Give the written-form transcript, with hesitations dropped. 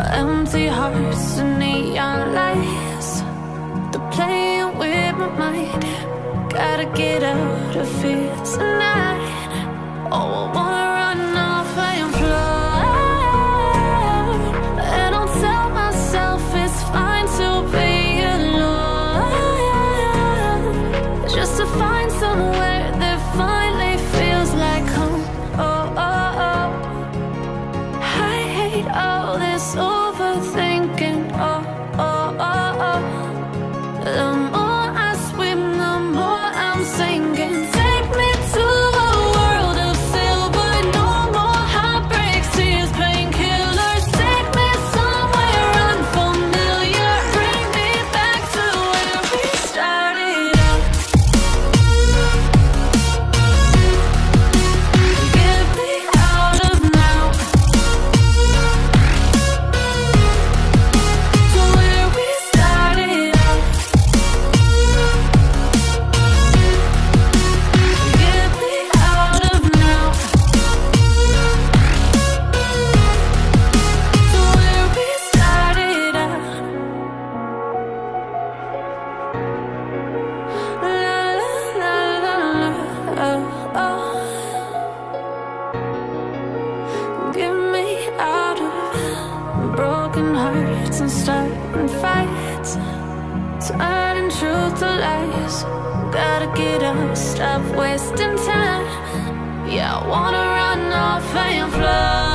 Empty hearts and neon lights, they're playing with my mind. Gotta get out of here tonight. Oh, I wanna run off and fly, and I'll tell myself it's fine to be alone, just to find somewhere that finally feels like home. Oh, oh, oh. I hate all this overthinking. Oh, oh, oh, oh. The more I swim, the more I'm sinking. Take me to a world of silver, no more heartbreaks, tears, painkillers. Take me somewhere unfamiliar, bring me back to where we started out. Get me out of now, to where we started out. Get me out of now, to where we started out. La la la la, oh, oh. Get me out of broken hearts and starting fights, turning truth to lies. Gotta get up, stop wasting time. Yeah, I wanna run off and fly.